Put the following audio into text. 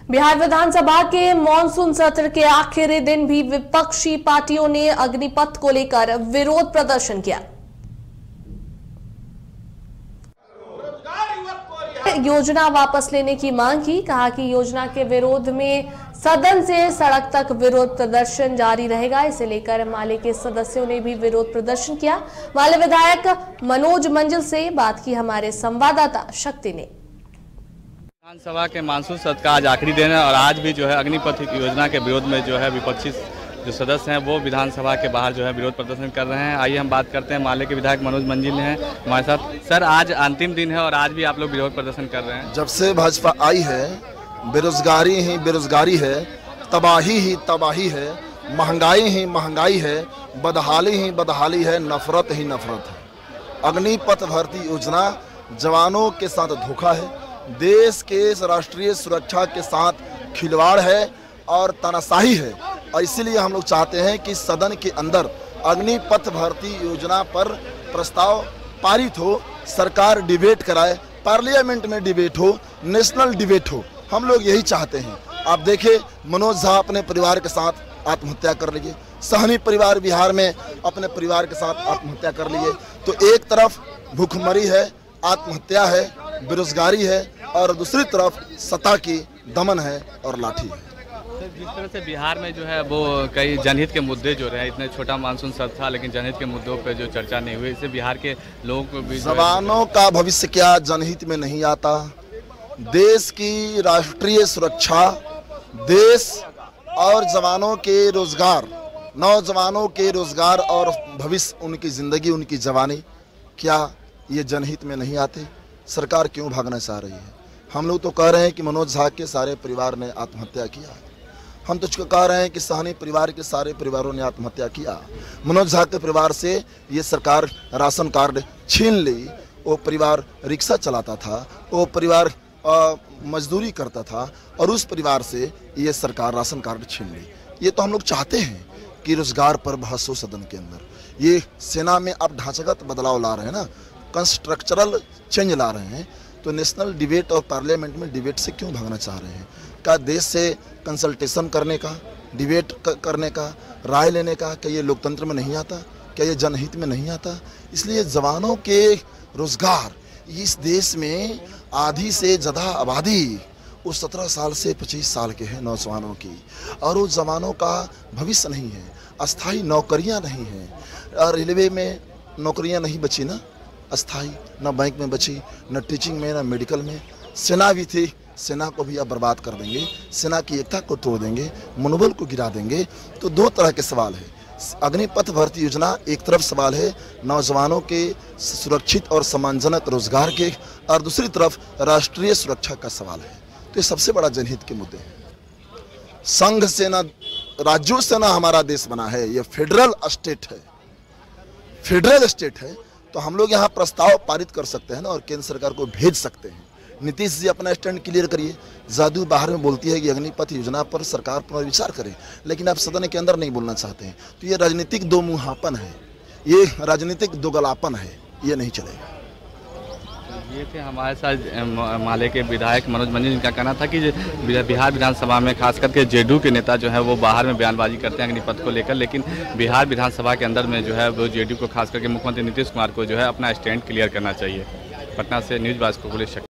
बिहार विधानसभा के मॉनसून सत्र के आखिरी दिन भी विपक्षी पार्टियों ने अग्निपथ को लेकर विरोध प्रदर्शन किया। योजना वापस लेने की मांग की। कहा कि योजना के विरोध में सदन से सड़क तक विरोध प्रदर्शन जारी रहेगा। इसे लेकर माले के सदस्यों ने भी विरोध प्रदर्शन किया। माले विधायक मनोज मंजिल से बात की हमारे संवाददाता शक्ति ने। विधानसभा के मानसून सत्र का आज आखिरी दिन है और आज भी जो है अग्निपथ योजना के विरोध में जो है विपक्षी जो सदस्य हैं वो विधानसभा के बाहर जो है विरोध प्रदर्शन कर रहे हैं। आइए हम बात करते हैं माले के विधायक मनोज मंजिल हैं हमारे साथ। सर, आज अंतिम दिन है और आज भी आप लोग विरोध प्रदर्शन कर रहे हैं। जब से भाजपा आई है बेरोजगारी ही बेरोजगारी है, तबाही ही तबाही है, महंगाई ही महंगाई है, बदहाली ही बदहाली है, नफरत ही नफरत है। अग्निपथ भर्ती योजना जवानों के साथ धोखा है, देश के राष्ट्रीय सुरक्षा के साथ खिलवाड़ है और तानाशाही है। और इसीलिए हम लोग चाहते हैं कि सदन के अंदर अग्निपथ भर्ती योजना पर प्रस्ताव पारित हो, सरकार डिबेट कराए, पार्लियामेंट में डिबेट हो, नेशनल डिबेट हो। हम लोग यही चाहते हैं। आप देखें, मनोज झा अपने परिवार के साथ आत्महत्या कर लिए, सहनी परिवार बिहार में अपने परिवार के साथ आत्महत्या कर लिए। तो एक तरफ भूखमरी है, आत्महत्या है, बेरोजगारी है और दूसरी तरफ सत्ता की दमन है और लाठी है। जिस तरह से बिहार में जो है वो कई जनहित के मुद्दे जो रहे, इतने छोटा मानसून सत्र था लेकिन जनहित के मुद्दों पर जो चर्चा नहीं हुई, इससे बिहार के लोगों को भी जवानों का भविष्य क्या जनहित में नहीं आता। देश की राष्ट्रीय सुरक्षा, देश और जवानों के रोजगार, नौजवानों के रोजगार और भविष्य, उनकी जिंदगी, उनकी जवानी, क्या ये जनहित में नहीं आते? सरकार क्यों भागना चाह रही है? हम लोग तो कह रहे हैं कि मनोज झा के सारे परिवार ने आत्महत्या किया। हम तो कह रहे हैं कि सहनी परिवार के सारे परिवारों ने आत्महत्या किया। मनोज झा के परिवार से ये सरकार राशन कार्ड छीन ली। वो परिवार रिक्शा चलाता था, वो परिवार मजदूरी करता था और उस परिवार से ये सरकार राशन कार्ड छीन ली। ये तो हम लोग चाहते हैं कि रोजगार पर बहस हो सदन के अंदर। ये सेना में आप ढांचागत बदलाव ला रहे हैं ना, कंस्ट्रक्चरल चेंज ला रहे हैं, तो नेशनल डिबेट और पार्लियामेंट में डिबेट से क्यों भागना चाह रहे हैं? क्या देश से कंसल्टेशन करने का, डिबेट करने का, राय लेने का, क्या ये लोकतंत्र में नहीं आता? क्या ये जनहित में नहीं आता? इसलिए जवानों के रोजगार, इस देश में आधी से ज़्यादा आबादी उस 17 साल से 25 साल के हैं नौजवानों की, और उस जवानों का भविष्य नहीं है, अस्थाई नौकरियां नहीं हैं। रेलवे में नौकरियां नहीं बची ना अस्थाई, न बैंक में बची, न टीचिंग में, न मेडिकल में। सेना भी थी, सेना को भी आप बर्बाद कर देंगे, सेना की एकता को तोड़ देंगे, मनोबल को गिरा देंगे। तो दो तरह के सवाल है। अग्निपथ भर्ती योजना एक तरफ सवाल है नौजवानों के सुरक्षित और सम्मानजनक रोजगार के, और दूसरी तरफ राष्ट्रीय सुरक्षा का सवाल है। तो ये सबसे बड़ा जनहित के मुद्दे हैं। संघ से ना, राज्यों से ना हमारा देश बना है, ये फेडरल स्टेट है। फेडरल स्टेट है तो हम लोग यहाँ प्रस्ताव पारित कर सकते हैं ना, और केंद्र सरकार को भेज सकते हैं। नीतीश जी अपना स्टैंड क्लियर करिए। जादू बाहर में बोलती है कि अग्निपथ योजना पर सरकार पुनर्विचार करे, लेकिन आप सदन के अंदर नहीं बोलना चाहते हैं। तो ये राजनीतिक दो मुहापन है, ये राजनीतिक दोगलापन है, ये नहीं चलेगा। ये थे हमारे साथ माले के विधायक मनोज मंजिल, जिनका कहना था कि बिहार विधानसभा में खास करके जेडीयू के नेता जो है वो बाहर में बयानबाजी करते हैं अग्निपथ को लेकर, लेकिन बिहार विधानसभा के अंदर में जो है वो जेडीयू को खास करके मुख्यमंत्री नीतीश कुमार को जो है अपना स्टैंड क्लियर करना चाहिए। पटना से न्यूज़ ब्यूरो को पुलिस।